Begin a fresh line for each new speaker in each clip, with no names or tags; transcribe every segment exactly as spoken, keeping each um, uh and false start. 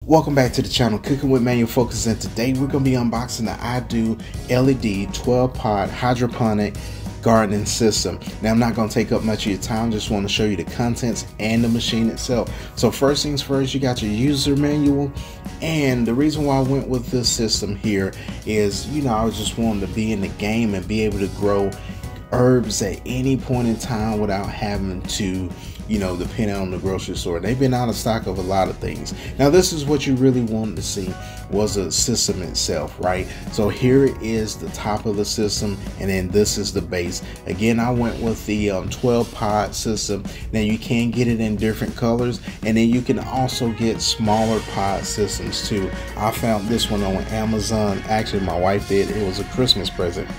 Welcome back to the channel, Cooking with Manual Focus, and today we're going to be unboxing the IDOO L E D twelve pot hydroponic gardening system. Now I'm not going to take up much of your time, just want to show you the contents and the machine itself. So first things first, you got your user manual, and the reason why I went with this system here is, you know, I was just wanting to be in the game and be able to grow herbs at any point in time without having to, you know, depend on the grocery store. They've been out of stock of a lot of things. Now this is what you really wanted to see, was the system itself, right? So here is the top of the system, and then this is the base. Again, I went with the um, twelve pot system. Now you can get it in different colors, and then you can also get smaller pot systems too. I found this one on Amazon. Actually, my wife did. It was a Christmas present.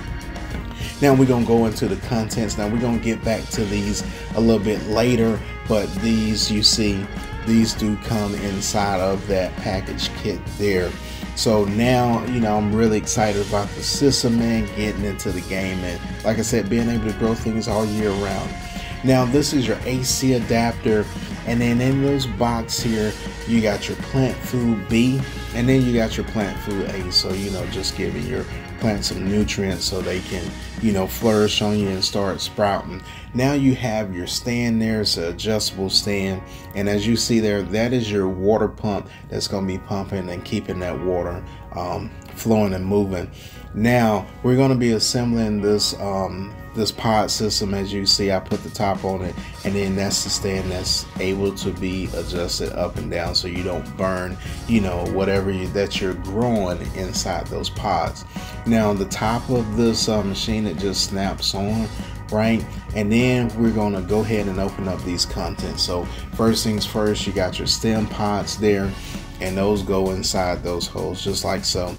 Now we're going to go into the contents. Now we're going to get back to these a little bit later, but these, you see, these do come inside of that package kit there. So now, you know, I'm really excited about the system, man, getting into the game, and like I said, being able to grow things all year round. Now this is your A C adapter, and then in this box here you got your plant food B, and then you got your plant food A. So, you know, just giving your plants some nutrients so they can, you know, flourish on you and start sprouting. Now you have your stand there. It's an adjustable stand, and as you see there, that is your water pump that's going to be pumping and keeping that water um, flowing and moving. Now we're going to be assembling this um, this pod system. As you see, I put the top on it, and then that's the stand that's able to be adjusted up and down so you don't burn, you know, whatever you, that you're growing inside those pods. Now the top of this uh, machine, it just snaps on, right? And then we're going to go ahead and open up these contents. So first things first, you got your stem pods there, and those go inside those holes just like so.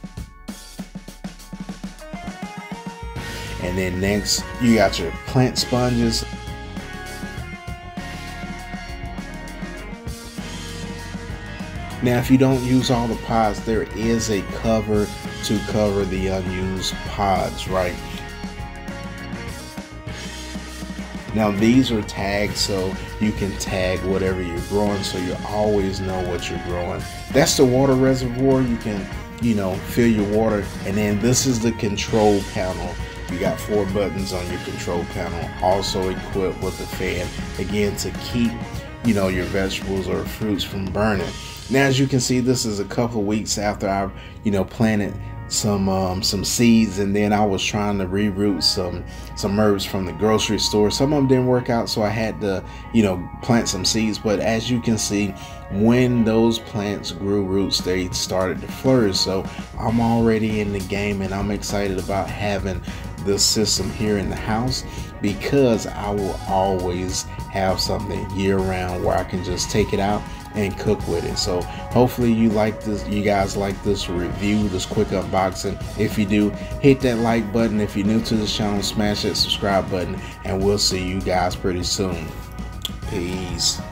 And then next, you got your plant sponges. Now if you don't use all the pods, there is a cover to cover the unused pods, right? Now these are tagged, so you can tag whatever you're growing, so you always know what you're growing. That's the water reservoir. You can, you know, fill your water. And then this is the control panel. You got four buttons on your control panel, also equipped with a fan, again, to keep, you know, your vegetables or fruits from burning. Now as you can see, this is a couple of weeks after I, you know, planted some um, some seeds, and then I was trying to reroot some some herbs from the grocery store. Some of them didn't work out, so I had to, you know, plant some seeds. But as you can see, when those plants grew roots, they started to flourish. So I'm already in the game, and I'm excited about having this system here in the house, because I will always have something year round where I can just take it out and cook with it. So hopefully you like this, you guys like this review, this quick unboxing. If you do, hit that like button. If you're new to this channel, smash that subscribe button, and we'll see you guys pretty soon. Peace.